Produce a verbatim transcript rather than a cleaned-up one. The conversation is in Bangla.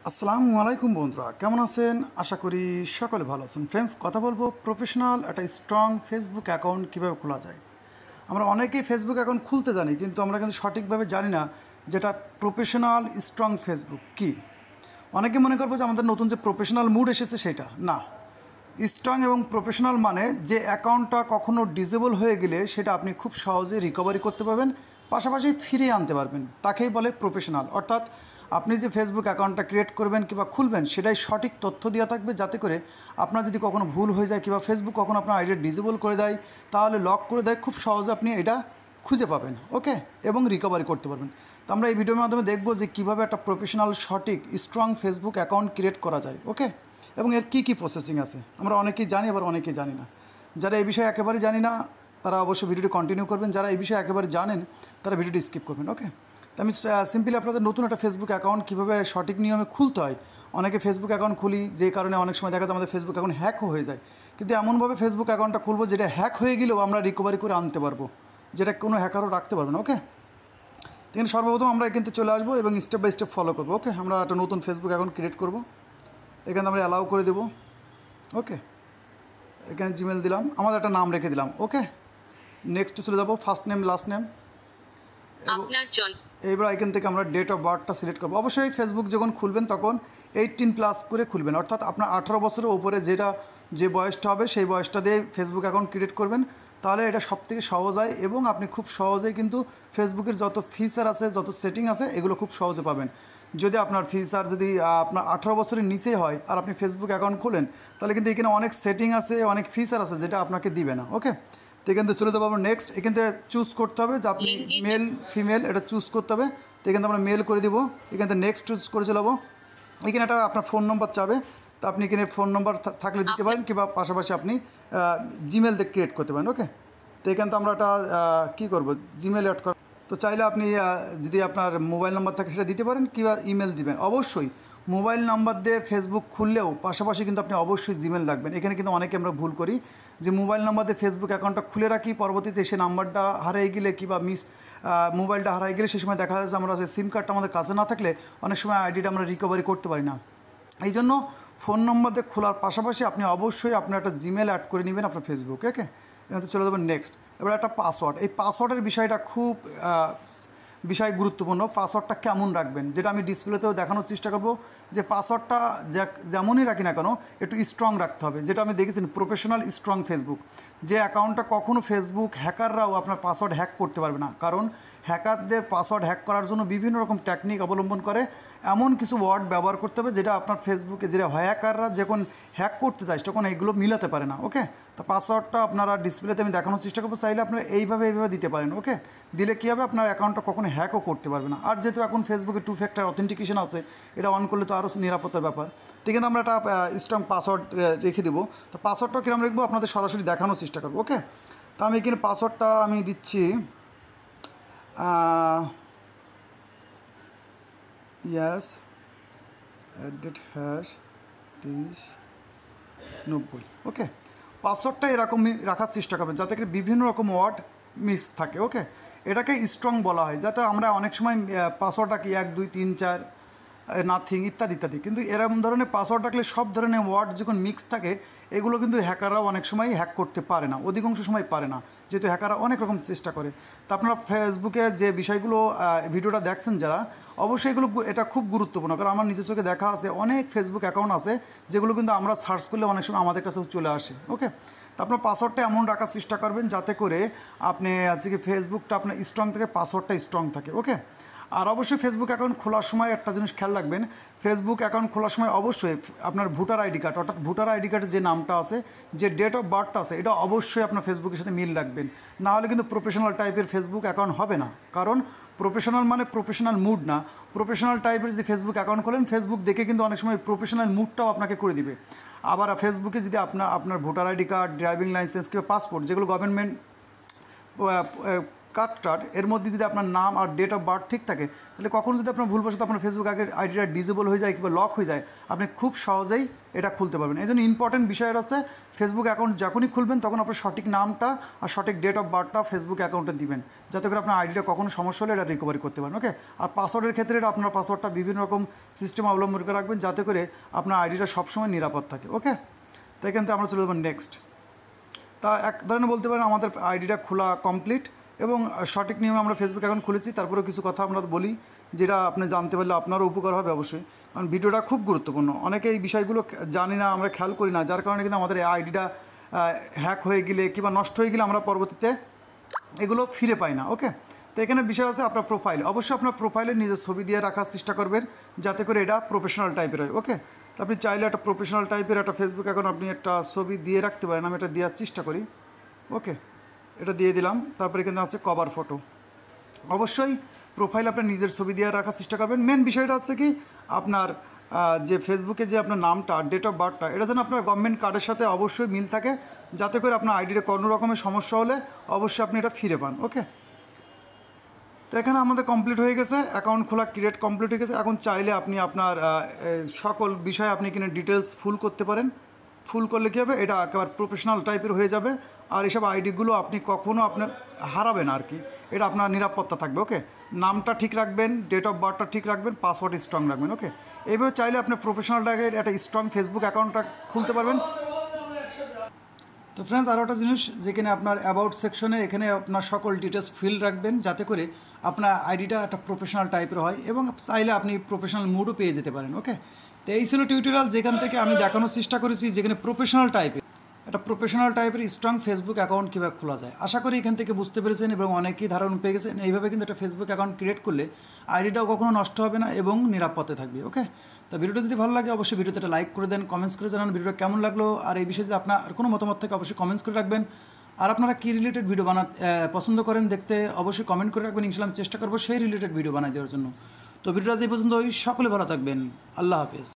আসসালামু আলাইকুম বন্ধুরা, কেমন আছেন? আশা করি সকলে ভালো আছেন। ফ্রেন্ডস, কথা বলবো প্রফেশনাল একটা স্ট্রং ফেসবুক অ্যাকাউন্ট কীভাবে খোলা যায়। আমরা অনেকেই ফেসবুক অ্যাকাউন্ট খুলতে জানি, কিন্তু আমরা কিন্তু সঠিকভাবে জানি না যেটা প্রফেশনাল স্ট্রং ফেসবুক কী। অনেকে মনে করবো যে আমাদের নতুন যে প্রফেশনাল মুড এসেছে সেটা না। স্ট্রং এবং প্রফেশনাল মানে যে অ্যাকাউন্টটা কখনো ডিসেবল হয়ে গেলে সেটা আপনি খুব সহজে রিকভারি করতে পারবেন, পাশাপাশি ফিরিয়ে আনতে পারবেন, তাকেই বলে প্রফেশনাল। অর্থাৎ আপনি যে ফেসবুক অ্যাকাউন্টটা ক্রিয়েট করবেন কিংবা খুলবেন সেটাই সঠিক তথ্য দেওয়া থাকবে, যাতে করে আপনার যদি কখনো ভুল হয়ে যায় কিংবা ফেসবুক কখনো আপনার আইডিয়া ডিসেবল করে দেয়, তাহলে লক করে দেয়, খুব সহজে আপনি এটা খুঁজে পাবেন, ওকে, এবং রিকভারি করতে পারবেন। তো আমরা এই ভিডিওর মাধ্যমে দেখব যে কীভাবে একটা প্রফেশনাল সঠিক স্ট্রং ফেসবুক অ্যাকাউন্ট ক্রিয়েট করা যায়, ওকে, এবং এর কী কী প্রসেসিং আছে। আমরা অনেকেই জানি, আবার অনেকেই জানি না। যারা এই বিষয়ে একেবারে জানি না তারা অবশ্যই ভিডিওটি কন্টিনিউ করবেন, যারা এই বিষয়ে একেবারে জানেন তারা ভিডিওটি স্কিপ করবেন, ওকে। তো আমি সিম্পলি আপনাদের নতুন একটা ফেসবুক অ্যাকাউন্ট কীভাবে সঠিক নিয়মে খুলতে হয়। অনেকে ফেসবুক অ্যাকাউন্ট খুলি, যে কারণে অনেক সময় দেখা যায় আমাদের ফেসবুক অ্যাকাউন্ট হ্যাকও হয়ে যায়। কিন্তু এমনভাবে ফেসবুক অ্যাকাউন্টটা খুলবো যেটা হ্যাক হয়ে গেলেও আমরা রিকভারি করে আনতে পারবো, যেটা কোনো হ্যাকারও রাখতে পারবে না, ওকে। কিন্তু সর্বপ্রথম আমরা এখান থেকে চলে আসবো এবং স্টেপ বাই স্টেপ ফলো করবো, ওকে। আমরা একটা নতুন ফেসবুক অ্যাকাউন্ট ক্রিয়েট করবো, এখানে আমরা অ্যালাউ করে দেবো, ওকে। এখানে জিমেল দিলাম, আমাদের একটা নাম রেখে দিলাম, ওকে। নেক্সট চলে যাবো, ফার্স্ট নেম লাস্ট নেম। এইবার এখান থেকে আমরা ডেট অফ বার্থটা সিলেক্ট করবো। অবশ্যই ফেসবুক যখন খুলবেন তখন এইটিন প্লাস করে খুলবেন, অর্থাৎ আপনার আঠারো বছরের উপরে যেটা যে বয়সটা হবে সেই বয়সটা দিয়ে ফেসবুক অ্যাকাউন্ট ক্রিয়েট করবেন, তাহলে এটা সবথেকে সহজ হয় এবং আপনি খুব সহজেই কিন্তু ফেসবুকের যত ফিচার আছে, যত সেটিং আছে, এগুলো খুব সহজে পাবেন। যদি আপনার ফিচার যদি আপনার আঠারো বছরের নিচে হয় আর আপনি ফেসবুক অ্যাকাউন্ট খোলেন, তাহলে কিন্তু এখানে অনেক সেটিং আছে, অনেক ফিচার আছে যেটা আপনাকে দিবে না, ওকে। তো এখান থেকে চলে যাবো আমরা নেক্সট। এখান থেকে চুজ করতে হবে যে আপনি মেল ফিমেল, এটা চুজ করতে হবে। তো এখান থেকে আমরা মেল করে দিব, এখান থেকে নেক্সট চুজ করে চলাবো। এখানে একটা আপনার ফোন নম্বর চাবে, তো আপনি এখানে ফোন নম্বর থাকলে দিতে পারেন, কিংবা পাশাপাশি আপনি জিমেল দিয়ে ক্রিয়েট করতে পারেন, ওকে। তো এখান থেকে আমরা একটা কী করবো, জিমেল অ্যাড কর। তো চাইলে আপনি যদি আপনার মোবাইল নাম্বার থাকে সেটা দিতে পারেন, কিংবা ইমেল দিবেন। অবশ্যই মোবাইল নাম্বার দিয়ে ফেসবুক খুললেও পাশাপাশি কিন্তু আপনি অবশ্যই জিমেল রাখবেন। এখানে কিন্তু অনেকে আমরা ভুল করি যে মোবাইল নাম্বার দিয়ে ফেসবুক অ্যাকাউন্টটা খুলে রাখি, পরবর্তীতে সে নাম্বারটা হারিয়ে গেলে কিংবা মিস মোবাইলটা হারিয়ে গেলে সেই সময় দেখা যাচ্ছে আমরা যে সিম কার্ডটা আমাদের কাছে না থাকলে অনেক সময় আইডিটা আমরা রিকভারি করতে পারি না। এই জন্য ফোন নম্বর দিয়ে খোলার পাশাপাশি আপনি অবশ্যই আপনার একটা জিমেল অ্যাড করে নেবেন আপনার ফেসবুকে, ওকে। এখান থেকে চলে যাবেন নেক্সট। এবার একটা পাসওয়ার্ড, এই পাসওয়ার্ডের বিষয়টা খুব বিষয় গুরুত্বপূর্ণ। পাসওয়ার্ডটা কেমন রাখবেন, যেটা আমি ডিসপ্লেতেও দেখানোর চেষ্টা করব, যে পাসওয়ার্ডটা যেমনই রাখি না কেন একটু স্ট্রং রাখতে হবে। যেটা আমি দেখেছি প্রফেশনাল স্ট্রং ফেসবুক, যে অ্যাকাউন্টটা কখনও ফেসবুক হ্যাকাররাও আপনার পাসওয়ার্ড হ্যাক করতে পারবে না, কারণ হ্যাকারদের পাসওয়ার্ড হ্যাক করার জন্য বিভিন্ন রকম টেকনিক অবলম্বন করে। এমন কিছু ওয়ার্ড ব্যবহার করতে হবে যেটা আপনার ফেসবুকে যেটা হ্যাকাররা যখন হ্যাক করতে চায় তখন এইগুলো মিলাতে পারে না, ওকে। তো পাসওয়ার্ডটা আপনারা ডিসপ্লেতে আমি দেখানোর চেষ্টা করবো, চাইলে আপনারা এইভাবে এইভাবে দিতে পারেন, ওকে। দিলে কী হবে, আপনার অ্যাকাউন্টটা কখনো হ্যাকও করতে পারবে না। আর যেহেতু এখন ফেসবুকে টু ফ্যাক্টর অথেন্টিকেশন আছে, এটা অন করলে তো আরও নিরাপত্তার ব্যাপার। তো কিন্তু আমরা একটা স্ট্রং পাসওয়ার্ড রেখে দেবো। তো পাসওয়ার্ডটা কীরকম রাখবো আপনাদের সরাসরি দেখানোর চেষ্টা করবো, ওকে। তো আমি এখানে পাসওয়ার্ডটা আমি দিচ্ছি ইয়াস অ্যাডেড হ্যাশ তেইশ নব্বই, ওকে। পাসওয়ার্ডটা এরকমই রাখার চেষ্টা করবেন যাতে করে বিভিন্ন রকম ওয়ার্ড মিস থাকে, ওকে। এটাকে স্ট্রং বলা হয়, যাতে আমরা অনেক সময় পাসওয়ার্ডটাকে এক দুই তিন চার নাথিং ইত্যাদি ইত্যাদি, কিন্তু এরকম ধরনের পাসওয়ার্ড রাখলে সব ধরনের ওয়ার্ড যখন মিক্স থাকে এগুলো কিন্তু হ্যাকাররাও অনেক সময় হ্যাক করতে পারে না, অধিকাংশ সময় পারে না, যেহেতু হ্যাকাররা অনেক রকম চেষ্টা করে। তো আপনারা ফেসবুকে যে বিষয়গুলো ভিডিওটা দেখছেন যারা, অবশ্যই এগুলো এটা খুব গুরুত্বপূর্ণ, কারণ আমার নিজের চোখে দেখা আছে অনেক ফেসবুক অ্যাকাউন্ট আছে যেগুলো কিন্তু আমরা সার্চ করলে অনেক সময় আমাদের কাছেও চলে আসে, ওকে। তো আপনার পাসওয়ার্ডটা এমন রাখার চেষ্টা করবেন যাতে করে আপনি আজকে ফেসবুকটা আপনার স্ট্রং থাকে, পাসওয়ার্ডটা স্ট্রং থাকে, ওকে। আর অবশ্যই ফেসবুক অ্যাকাউন্ট খোলার সময় একটা জিনিস খেয়াল রাখবেন, ফেসবুক অ্যাকাউন্ট খোলার সময় অবশ্যই আপনার ভোটার আইডি কার্ড, অর্থাৎ ভোটার আইডি কার্ডের যে নামটা আছে, যে ডেট অফ বার্থটা আছে, এটা অবশ্যই আপনার ফেসবুকের সাথে মিল রাখবেন। না হলে কিন্তু প্রফেশনাল টাইপের ফেসবুক অ্যাকাউন্ট হবে না, কারণ প্রফেশনাল মানে প্রফেশনাল মুড না। প্রফেশনাল টাইপের যদি ফেসবুক অ্যাকাউন্ট খোলেন, ফেসবুক দেখে কিন্তু অনেক সময় প্রফেশনাল মুডটাও আপনাকে করে দিবে। আবার ফেসবুকে যদি আপনার আপনার voter ID card, driving licence কিংবা পাসপোর্ট, যেগুলো গভর্নমেন্ট কার্ড টার্ড এর মধ্যে যদি আপনার নাম আর ডেট অফ বার্থ ঠিক থাকে, তাহলে কখনো যদি আপনার ভুলবশত আপনার ফেসবুক আগের আইডিটা ডিজেবল হয়ে যায় কিংবা লক হয়ে যায়, আপনি খুব সহজেই এটা খুলতে পারবেন। এই জন্য ইম্পর্টেন্ট বিষয় আছে, ফেসবুক অ্যাকাউন্ট যখনই খুলবেন তখন আপনার সঠিক নামটা আর সঠিক ডেট অফ বার্থটা ফেসবুক অ্যাকাউন্টে দিবেন, যাতে করে আপনার আইডিটা কখনো সমস্যা হলে এটা রিকভারি করতে পারেন। ওকে, আর পাসওয়ার্ডের ক্ষেত্রে এটা আপনার পাসওয়ার্ডটা বিভিন্ন রকম সিস্টেম অবলম্বন করে রাখবেন, যাতে করে আপনার আইডিটা সবসময় নিরাপদ থাকে। ওকে, তো এখান থেকে আমরা চলে যাবো নেক্সট। তা এক ধরনের বলতে পারেন আমাদের আইডিটা খোলা কমপ্লিট এবং সঠিক নিয়মে আমরা ফেসবুক অ্যাকাউন্ট খুলেছি। তারপরেও কিছু কথা আমরা বলি যেটা আপনি জানতে পারলে আপনারও উপকার হবে অবশ্যই, কারণ ভিডিওটা খুব গুরুত্বপূর্ণ। অনেকে এই বিষয়গুলো জানি না, আমরা খেয়াল করি না, যার কারণে কিন্তু আমাদের এই আইডিটা হ্যাক হয়ে গেলে কিংবা নষ্ট হয়ে গেলে আমরা পরবর্তীতে এগুলো ফিরে পাই না। ওকে, তো এখানে বিষয় আছে আপনার প্রোফাইল। অবশ্যই আপনার প্রোফাইলে নিজের ছবি দিয়ে রাখার চেষ্টা করবেন, যাতে করে এটা প্রফেশনাল টাইপের হয়। ওকে, তো আপনি চাইলে একটা প্রফেশনাল টাইপের একটা ফেসবুক অ্যাকাউন্ট আপনি একটা ছবি দিয়ে রাখতে পারেন। আমি এটা দেওয়ার চেষ্টা করি। ওকে, এটা দিয়ে দিলাম। তারপরে এখানে আছে কভার ফটো। অবশ্যই প্রোফাইল আপনার নিজের ছবি দিয়ে রাখার চেষ্টা করবেন। মেন বিষয়টা হচ্ছে কি আপনার যে ফেসবুকে যে আপনার নামটা, ডেট অফ বার্থটা, এটা যেন আপনার গভর্নমেন্ট কার্ডের সাথে অবশ্যই মিল থাকে, যাতে করে আপনার আইডিতে কোনো রকমের সমস্যা হলে অবশ্যই আপনি এটা ফিরে পান। ওকে, তো এখানে আমাদের কমপ্লিট হয়ে গেছে, অ্যাকাউন্ট খোলা ক্রিয়েট কমপ্লিট হয়ে গেছে। এখন চাইলে আপনি আপনার সকল বিষয়ে আপনি কিনে ডিটেলস ফুল করতে পারেন। ফুল করলে কী হবে, এটা একেবারে প্রফেশনাল টাইপের হয়ে যাবে, আর এসব আইডিগুলো আপনি কখনও আপনার হারাবেন আর কি, এটা আপনার নিরাপত্তা থাকবে। ওকে, নামটা ঠিক রাখবেন, ডেট অফ বার্থটা ঠিক রাখবেন, পাসওয়ার্ড স্ট্রং রাখবেন। ওকে, এইভাবে চাইলে আপনি প্রফেশনাল টাইপের একটা স্ট্রং ফেসবুক অ্যাকাউন্টটা খুলতে পারবেন। তো ফ্রেন্ডস, আরও একটা জিনিস, যেখানে আপনার অ্যাবাউট সেকশনে এখানে আপনার সকল ডিটেলস ফিল রাখবেন, যাতে করে আপনার আইডিটা একটা প্রফেশনাল টাইপের হয় এবং চাইলে আপনি প্রফেশনাল মুডও পেয়ে যেতে পারেন। ওকে, তো এই ছিল টিউটোরিয়াল, যেখান থেকে আমি দেখানোর চেষ্টা করেছি যেখানে প্রফেশনাল টাইপের একটা প্রফেশনাল টাইপের স্ট্রং ফেসবুক অ্যাকাউন্ট কীভাবে খোলা যায়। আশা করি এখান থেকে বুঝতে পেরেছেন এবং অনেকেই ধারণা পেয়ে গেছেন। এইভাবে কিন্তু একটা ফেসবুক অ্যাকাউন্ট ক্রিয়েট করলে আইডিটাও কখনো নষ্ট হবে না এবং নিরাপদে থাকবে। ওকে, তো ভিডিওটা যদি ভালো লাগে অবশ্যই ভিডিওতে একটা লাইক করে দেন, কমেন্টস করে জানান ভিডিওটা কেমন লাগলো, আর এই বিষয়ে যদি আপনার কোনো মতামত থেকে অবশ্যই কমেন্টস করে রাখবেন। আর আপনারা কী রিলেটেড ভিডিও বানা পছন্দ করেন দেখতে অবশ্যই কমেন্ট করে রাখবেন। ইনশাআল্লাহ আমি চেষ্টা করবো সেই রিলেটেড ভিডিও বানাই দেওয়ার জন্য। তো ভিডিওটা যে পর্যন্ত সকলে ভালো থাকবেন। আল্লাহ হাফেজ।